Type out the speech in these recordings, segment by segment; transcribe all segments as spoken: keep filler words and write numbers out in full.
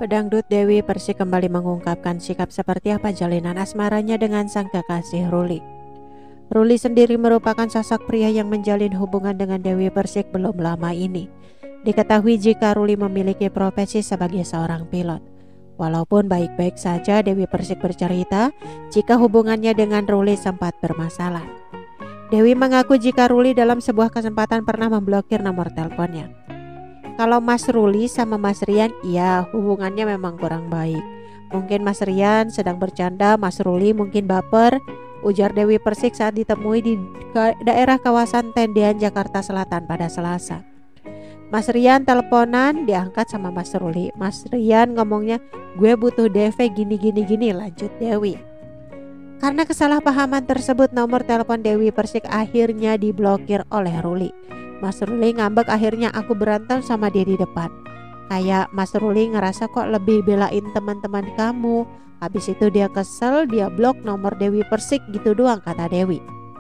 Pedangdut Dewi Persik kembali mengungkapkan sikap seperti apa jalinan asmaranya dengan sang kekasih Ruli. Ruli sendiri merupakan sosok pria yang menjalin hubungan dengan Dewi Persik belum lama ini. Diketahui jika Ruli memiliki profesi sebagai seorang pilot. Walaupun baik-baik saja, Dewi Persik bercerita jika hubungannya dengan Ruli sempat bermasalah. Dewi mengaku jika Ruli dalam sebuah kesempatan pernah memblokir nomor teleponnya. Kalau Mas Ruli sama Mas Rian, iya hubungannya memang kurang baik. Mungkin Mas Rian sedang bercanda, Mas Ruli mungkin baper, ujar Dewi Persik saat ditemui di daerah kawasan Tendean, Jakarta Selatan pada Selasa. Mas Rian teleponan diangkat sama Mas Ruli. Mas Rian ngomongnya, gue butuh D V gini-gini-gini, lanjut Dewi. Karena kesalahpahaman tersebut, nomor telepon Dewi Persik akhirnya diblokir oleh Ruli. Mas Ruli ngambek, akhirnya aku berantem sama dia di depan. Kayak Mas Ruli ngerasa kok lebih belain teman-teman kamu. Habis itu dia kesel, dia blok nomor Dewi Persik gitu doang, kata Dewi.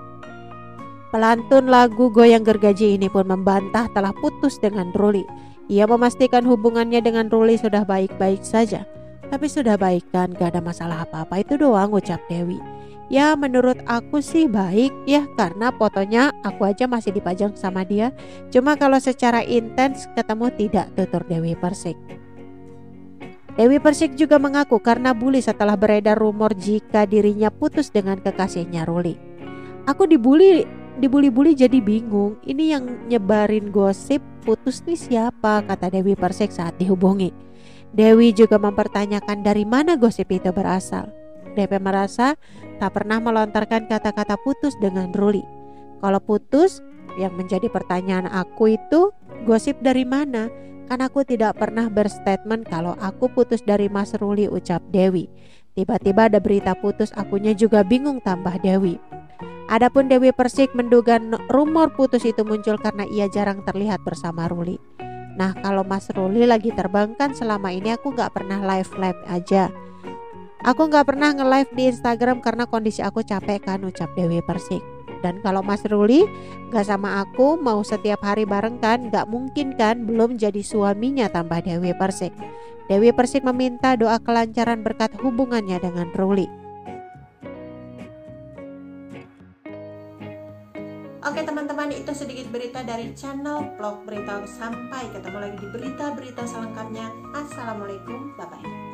Pelantun lagu Goyang Gergaji ini pun membantah telah putus dengan Ruli. Ia memastikan hubungannya dengan Ruli sudah baik-baik saja. Tapi sudah baik kan, gak ada masalah apa-apa, itu doang, ucap Dewi. Ya menurut aku sih baik ya, karena fotonya aku aja masih dipajang sama dia. Cuma kalau secara intens ketemu tidak, tutur Dewi Persik. Dewi Persik juga mengaku karena bully setelah beredar rumor jika dirinya putus dengan kekasihnya Ruli. Aku dibully, dibully-bully jadi bingung. Ini yang nyebarin gosip putus nih siapa, kata Dewi Persik saat dihubungi. Dewi juga mempertanyakan dari mana gosip itu berasal. D P merasa tak pernah melontarkan kata-kata putus dengan Ruli. Kalau putus, yang menjadi pertanyaan aku itu gosip dari mana? Kan aku tidak pernah berstatement kalau aku putus dari Mas Ruli, ucap Dewi. Tiba-tiba ada berita putus, akunya juga bingung, tambah Dewi. Adapun Dewi Persik menduga rumor putus itu muncul karena ia jarang terlihat bersama Ruli. Nah kalau Mas Ruli lagi terbang kan selama ini aku gak pernah live-live aja. Aku gak pernah nge-live di Instagram karena kondisi aku capek kan, ucap Dewi Persik. Dan kalau Mas Ruli gak sama aku mau setiap hari bareng kan, gak mungkin kan, belum jadi suaminya, tambah Dewi Persik. Dewi Persik meminta doa kelancaran berkat hubungannya dengan Ruli. Oke teman-teman, itu sedikit berita dari channel Vlog Berita. Sampai ketemu lagi di berita-berita selengkapnya. Assalamualaikum, bye-bye.